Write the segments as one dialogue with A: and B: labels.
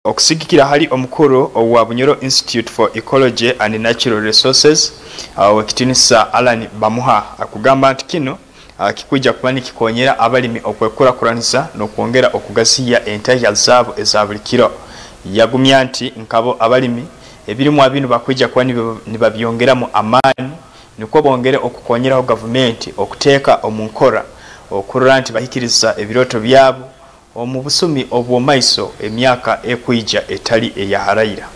A: okusigikira hali omukuru owa Bunyoro Institute for Ecology and Natural Resources wekitinisa Alan Bamuha akugamba nti kino kikujja kuba nikikonyera abalimi okwekulakulaniza n'okwongera okugasiya entaya zaabo eza buli kiro. Yagumya nti nkabo abalimi ebirimu bino bakwijja kuba nibabyongeramu amaani nikwo bongere okukonyeraho gavumenti okuteeka omunkora okurora nti bahikiriza ebiroto byabo omu busumi obw'omaiso emyaka ekwijja etali eyaharayira.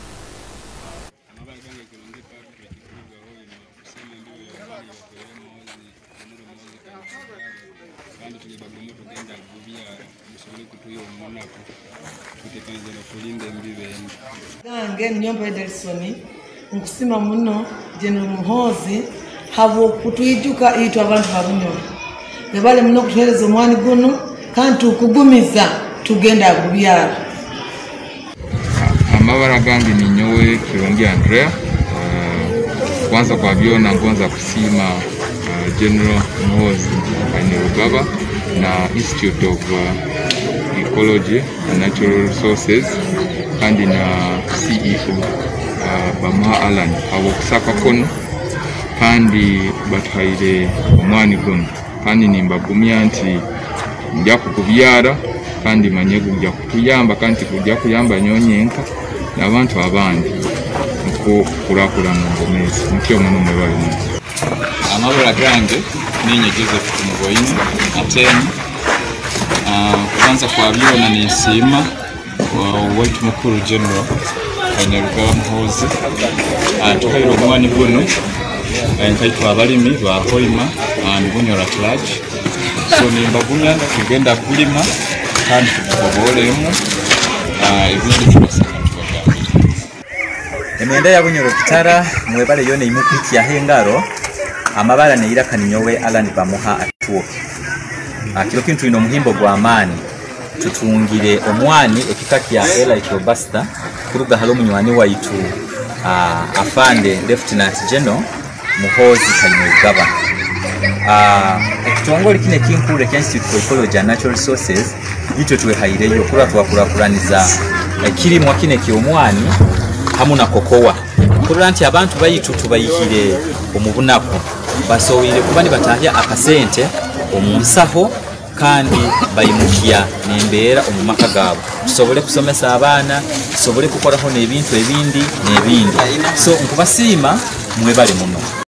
B: Gange Nyomba Ederson nkusima muno General Muhozi habo kutwijuka itu abantu Bunyoro nebale muno kutuhereza omwani guno kandi ukugumiza tugenda agubyara.
C: Amabara gange ni nyowe Kirungi Andrea. Kwanza kwa byona ngonza kusima General Muhozi Kainerugaba na Institute of Ecology and Natural Resources kandi na CEO Bamuha Alan abo kusaka kono kandi batuhaire omwani guno kandi nimbagumya nti njja kugubyara kandi manye kujja kutuyamba kandi kujja kuyamba nyonyenka n'abantu abandi nko kurakulana ngomezi mukyo muno mwebali.
D: Amabara gange ninye Joseph Kumugoyini ateni kwanza kwa byona nisima wetu mukuru General Kainerugaba Muhozi tuhairo omwani guno nkaitwa abalimi ba Hoima and Bunyoro at large. So nimbagumya tugenda kulima kandi tukobolemu ebintu tubasaka tubagamba.
E: Emyenda ya Bunyoro kitara mwebale yone imukiki ya hengaro amabala neira kaninyowe Alan Bamuha atuo. Kilo kintu ino muhimbo gwa amani tutungire omwani ekikaki ya ela ikobasta kuruga halo munywani waitu afande Lieutenant General Muhozi Kainerugaba. Ekitongole kine kinkure kya Institute for Ecology and Natural Resources gito tuwehaireyo kurakulaniza kirimwa kine kyomwani hamu na kokowa kurura nti abantu bayitu tubayihire omubunako basowire kuba nibatahya akasente omunsaho kandi bayimukiya nembeera omumaka gaabo tusobole kusomesa abaana tusobole kukoraho n'ebintu ebindi n'ebindi. So nkubasiima mwebale muno.